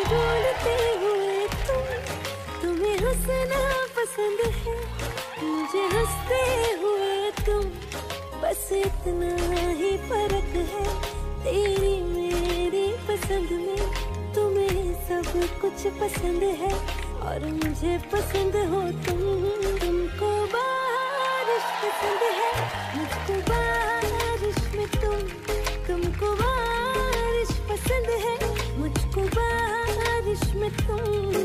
ढूंढते हुए तुम्हें हंसना पसंद है, मुझे हंसते हुए तुम, बस इतना ही फर्क है तेरी मेरी पसंद में। तुम्हें सब कुछ पसंद है और मुझे पसंद हो तुम। तुमको बारिश पसंद है, मुझको बारिश में तुमको बारिश पसंद है, मुझको बारिश में तुम।